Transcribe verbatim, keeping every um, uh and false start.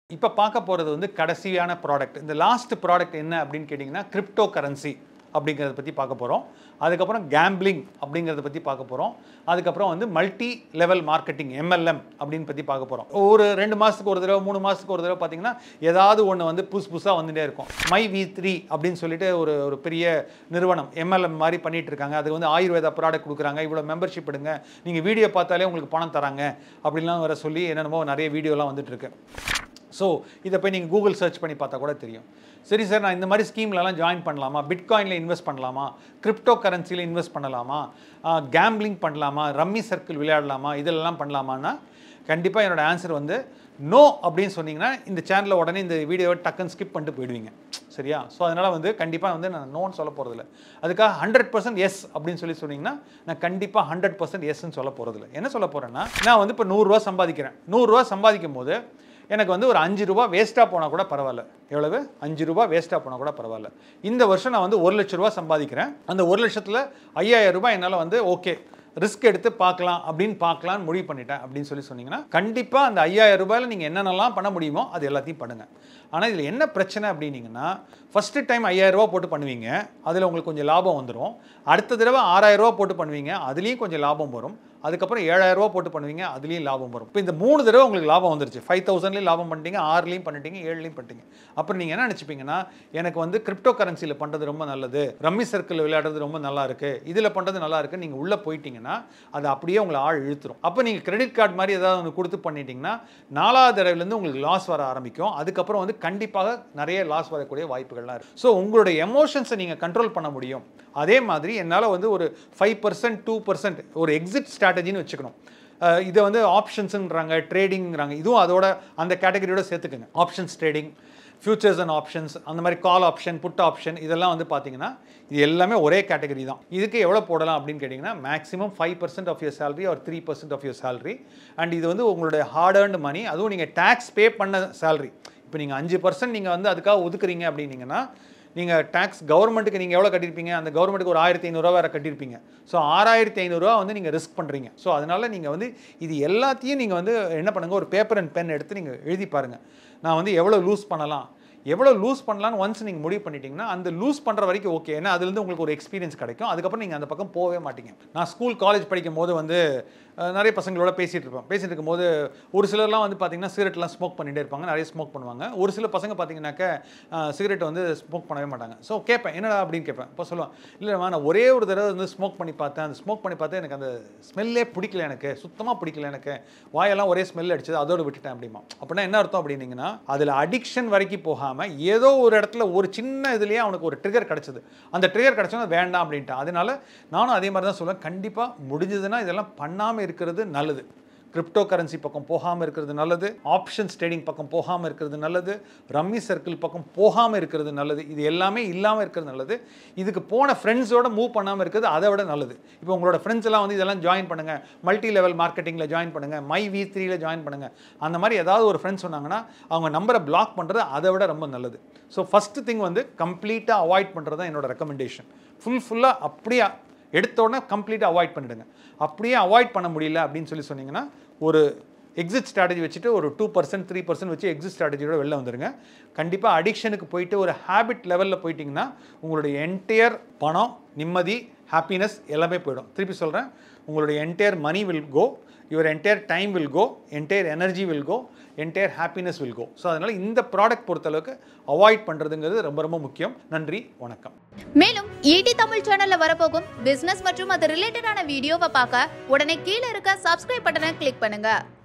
இப்போ பார்க்க போகிறது வந்து கடைசியான ப்ராடக்ட். இந்த லாஸ்ட் ப்ராடக்ட் என்ன அப்படின்னு கேட்டிங்கன்னா கிரிப்டோ கரன்சி அப்படிங்கிறத பற்றி பார்க்க போகிறோம். அதுக்கப்புறம் கேம்பிளிங் அப்படிங்கிறத பற்றி பார்க்க போகிறோம். அதுக்கப்புறம் வந்து மல்டி லெவல் மார்க்கெட்டிங் எம்எல்எம் அப்படின்னு பற்றி பார்க்க போகிறோம். ஒரு ரெண்டு மாதத்துக்கு ஒரு தடவை மூணு மாதத்துக்கு ஒரு தடவை பார்த்தீங்கன்னா ஏதாவது ஒன்று வந்து புதுசு புதுசாக வந்துகிட்டே இருக்கும். மை வி த்ரீ அப்படின்னு சொல்லிட்டு ஒரு ஒரு பெரிய நிறுவனம் எம்எல்எம் மாதிரி பண்ணிகிட்டு இருக்காங்க. அது வந்து ஆயுர்வேதா ப்ராடக்ட் கொடுக்குறாங்க. இவ்வளோ மெம்பர்ஷிப் எடுங்க, நீங்கள் வீடியோ பார்த்தாலே உங்களுக்கு பணம் தராங்க அப்படின்லாம் வர சொல்லி என்னென்னமோ நிறைய வீடியோலாம் வந்துட்டுருக்கு. ஸோ இதை போய் நீங்கள் கூகுள் சர்ச் பண்ணி பார்த்தா கூட தெரியும். சரி சார், நான் இந்த மாதிரி ஸ்கீம்லலாம் ஜாயின் பண்ணலாமா, பிட்காயினில் இன்வெஸ்ட் பண்ணலாமா, கிரிப்டோ கரன்சியில் இன்வெஸ்ட் பண்ணலாமா, கேம்பிளிங் பண்ணலாமா, ரம்மி சர்க்கிள் விளையாடலாமா, இதெல்லாம் பண்ணலாமான்னா கண்டிப்பாக என்னோட ஆன்சர் வந்து நோ அப்படின்னு சொன்னீங்கன்னா இந்த சேனலில் உடனே இந்த வீடியோவை டக்குன்னு ஸ்கிப் பண்ணிட்டு போயிடுவீங்க. சரியா? ஸோ அதனால் வந்து கண்டிப்பாக வந்து நான் நோன்னு சொல்ல போகிறதில்ல. அதுக்காக ஹண்ட்ரட் பர்சன்ட் எஸ் அப்படின்னு சொல்லி சொன்னீங்கன்னா நான் கண்டிப்பாக ஹண்ட்ரட் பர்சன்ட் எஸ்ன்னு சொல்ல போகிறதில்ல. என்ன சொல்ல போகிறேன்னா, நான் வந்து இப்போ நூறுரூவா சம்பாதிக்கிறேன். நூறுரூவா சம்பாதிக்கும் போது எனக்கு வந்து ஒரு அஞ்சு ரூபா வேஸ்ட்டாக போனால் கூட பரவாயில்ல. எவ்வளவு? அஞ்சு ரூபா வேஸ்ட்டாக போனால் கூட பரவாயில்ல. இந்த வருஷம் நான் வந்து ஒரு லட்ச ரூபா சம்பாதிக்கிறேன். அந்த ஒரு லட்சத்தில் ஐயாயிரம் ரூபாய் என்னால் வந்து ஓகே ரிஸ்க் எடுத்து பார்க்கலாம் அப்படின்னு பார்க்கலான்னு முடிவு பண்ணிட்டேன் அப்படின்னு சொல்லி சொன்னீங்கன்னா கண்டிப்பாக அந்த ஐயாயிரம் ரூபாயில் நீங்கள் என்னென்னலாம் பண்ண முடியுமோ அது எல்லாத்தையும் பண்ணுங்கள். ஆனால் இதில் என்ன பிரச்சனை அப்படின்னீங்கன்னா, ஃபஸ்ட்டு டைம் ஐயாயிரம் ரூபா போட்டு பண்ணுவீங்க, அதில் உங்களுக்கு கொஞ்சம் லாபம் வந்துடும். அடுத்த தடவை ஆறாயிரம் ரூபா போட்டு பண்ணுவீங்க, அதுலேயும் கொஞ்சம் லாபம் வரும். அதுக்கப்புறம் ஏழாயிரம் ரூபா போட்டு பண்ணுவீங்க, அதுலேயும் லாபம் வரும். இப்போ இந்த மூணு தடவை உங்களுக்கு லாபம் வந்துருச்சு. ஃபைவ் தௌசண்ட்லேயும் லாபம் பண்ணிட்டீங்க, ஆறுலேயும் பண்ணிட்டீங்க, ஏழுலையும் பண்ணிட்டீங்க. அப்புறம் நீங்கள் என்ன நினச்சிப்பீங்கன்னா, எனக்கு வந்து கிரிப்டோ கரன்சியில் பண்ணுறது ரொம்ப நல்லது, ரம்மி சர்க்கிள் விளையாடுறது ரொம்ப நல்லா இருக்குது, இதில் பண்ணுறது நல்லா இருக்குது, நீங்கள் உள்ளே போயிட்டீங்கன்னா அது அப்படியே உங்களை ஆள் இழுத்துரும். அப்போ நீங்கள் கிரெடிட் கார்டு மாதிரி ஏதாவது ஒன்று கொடுத்து பண்ணிட்டீங்கன்னா நாலாவது தடவைலேருந்து உங்களுக்கு லாஸ் வர ஆரம்பிக்கும். அதுக்கப்புறம் வந்து கண்டிப்பாக நிறைய லாஸ் வரக்கூடிய வாய்ப்புகள்லாம் இருக்குது. ஸோ உங்களுடைய எமோஷன்ஸை நீங்கள் கண்ட்ரோல் பண்ண முடியும். அதே மாதிரி என்னால் வந்து ஒரு ஃபைவ் பர்சன்ட் டூ பர்சன்ட் ஒரு எக்ஸிட் ஸ்ட்ராட்டஜின்னு வச்சுக்கணும். இதை வந்து ஆப்ஷன்ஸுங்கிறாங்க, ட்ரேடிங்கிறாங்க, இதுவும் அதோட அந்த கேட்டகரியோட சேர்த்துக்குங்க. Options trading, futures and options, அந்த மாதிரி கால் ஆப்ஷன், புட் ஆப்ஷன், இதெல்லாம் வந்து பார்த்தீங்கன்னா இது எல்லாமே ஒரே கேட்டகரி தான். இதுக்கு எவ்வளோ போடலாம் அப்படின்னு கேட்டிங்கன்னா maximum five percent of your salary or three percent of your salary. And இது வந்து உங்களுடைய ஹார்ட் ஏர்ன்டு மணி, அதுவும் நீங்கள் டேக்ஸ் பே பண்ண சேலரி. இப்போ நீங்கள் அஞ்சு பர்சன்ட் நீங்கள் வந்து அதுக்காக ஒதுக்குறீங்க அப்படின்னீங்கன்னா நீங்கள் டேக்ஸ் கவர்மெண்ட்டுக்கு நீங்கள் எவ்வளோ கட்டியிருப்பீங்க, அந்த கவர்மெண்ட்டுக்கு ஒரு ஆயிரத்தி ஐநூறுரூவா வேறு கட்டியிருப்பீங்க. ஸோ ஆறாயிரத்தி ஐநூறுரூவா வந்து நீங்கள் ரிஸ்க் பண்ணுறீங்க. ஸோ அதனால் நீங்கள் வந்து இது எல்லாத்தையும் நீங்கள் வந்து என்ன பண்ணுங்கள், ஒரு பேப்பர் அண்ட் பென் எடுத்து நீங்கள் எழுதி பாருங்கள். நான் வந்து எவ்வளோ லூஸ் பண்ணலாம், எவ்வளோ லூஸ் பண்ணலான்னு ஒன்ஸ் நீங்கள் முடிவு பண்ணிட்டீங்கன்னா அந்த லூஸ் பண்ணுற வரைக்கும் ஓகே. ஏன்னா அதுலேருந்து உங்களுக்கு ஒரு எக்ஸ்பீரியன்ஸ் கிடைக்கும். அதுக்கப்புறம் நீங்கள் அந்த பக்கம் போகவே மாட்டீங்க. நான் ஸ்கூல் காலேஜ் படிக்கும் போது வந்து நிறைய பசங்களோட பேசிகிட்டு இருப்பேன். பேசிகிட்டு இருக்கும்போது ஒரு சிலர்லாம் வந்து பார்த்தீங்கன்னா சிகரெட்லாம் ஸ்மோக் பண்ணிகிட்டே இருப்பாங்க, நிறைய ஸ்மோக் பண்ணுவாங்க. ஒரு சில பசங்க பார்த்தீங்கன்னாக்க சிகரெட் வந்து ஸ்மோக் பண்ணவே மாட்டாங்க. ஸோ கேட்பேன், என்னடா அப்படின்னு கேட்பேன். இப்போ சொல்லுவேன், இல்லைம்மா நான் ஒரே ஒரு தடவை வந்து ஸ்மோக் பண்ணி பார்த்தேன், அந்த ஸ்மோக் பண்ணி பார்த்தேன், எனக்கு அந்த ஸ்மெல்லே பிடிக்கல, எனக்கு சுத்தமாக பிடிக்கல, எனக்கு வாயெல்லாம் ஒரே ஸ்மெல் அடிச்சது, அதோடு விட்டுட்டேன் அப்படிமா. அப்படின்னா என்ன அர்த்தம் அப்படின்னீங்கன்னா, அதில் அடிக்ஷன் வரைக்கும் போகாமல் ஏதோ ஒரு இடத்துல ஒரு சின்ன இதுலேயே அவனுக்கு ஒரு ட்ரிகர் கிடச்சிது, அந்த ட்ரிகர் கிடச்சோன்னா வேண்டாம் அப்படின்ட்டு. அதனால நானும் அதே மாதிரி தான் சொல்லுவேன், கண்டிப்பாக முடிஞ்சதுன்னா இதெல்லாம் பண்ணாமல் இருக்கிறது நல்லது. கிரிப்டோ கரன்சி பக்கம் போகாமல் இருக்கிறது நல்லது, ஆப்ஷன்ஸ் ட்ரேடிங் பக்கம் போகாமல் இருக்கிறது நல்லது, ரம்மி சர்க்கிள் பக்கம் போகாமல் இருக்கிறது நல்லது. இது எல்லாமே இல்லாமல் இருக்கிறது நல்லது. இதுக்கு போன ஃப்ரெண்ட்ஸோட மூவ் பண்ணாமல் இருக்கிறது அதை விட நல்லது. இப்போ உங்களோட ஃப்ரெண்ட்ஸ் எல்லாம் வந்து இதெல்லாம் ஜாயின் பண்ணுங்கள், மல்டி லெவல் மார்க்கெட்டிங்கில் ஜாயின் பண்ணுங்கள், மை வி த்ரீல ஜாயின் பண்ணுங்கள், அந்த மாதிரி ஏதாவது ஒரு ஃப்ரெண்ட்ஸ் சொன்னாங்கன்னா அவங்க நம்பரை பிளாக் பண்ணுறது அதை விட ரொம்ப நல்லது. ஸோ ஃபஸ்ட்டு திங் வந்து கம்ப்ளீட்டாக அவாய்ட் பண்ணுறது தான் என்னோட ரெக்கமெண்டேஷன். ஃபுல் ஃபுல்லாக அப்படியே எடுத்த உடனே கம்ப்ளீட்டாக அவாய்ட் பண்ணிவிடுங்க. அப்படியே அவாய்ட் பண்ண முடியல அப்படின்னு சொல்லி சொன்னீங்கன்னா ஒரு எக்ஸிட் ஸ்ட்ராட்டஜி வச்சுட்டு ஒரு டூ பர்சன்ட் த்ரீ பர்சன்ட் வச்சு எக்ஸிட் ஸ்ட்ராட்டஜியோட வெளில வந்துடுங்க. கண்டிப்பாக அடிக்ஷனுக்கு போயிட்டு ஒரு ஹேபிட் லெவலில் போயிட்டிங்கன்னா உங்களுடைய என்டையர் பணம், நிம்மதி, ஹாப்பினஸ் எல்லாமே போயிடும். திருப்பி சொல்கிறேன், உங்களுடைய entire money will go, your entire time will go, entire energy will go, entire happiness will go. So அதனால் இந்த ப்ராடக்ட் பொறுத்தளவுக்கு அவாய்ட் பண்ணுறதுங்கிறது ரொம்ப ரொம்ப முக்கியம். நன்றி, வணக்கம். மேலும் ஈடி தமிழ் சேனல்ல வரப்போகும் பிசினஸ் மற்றும் அது ரிலேட்டடான வீடியோவை பார்க்க உடனே கீழே இருக்க சப்ஸ்கிரைப் பட்டனை கிளிக் பண்ணுங்க.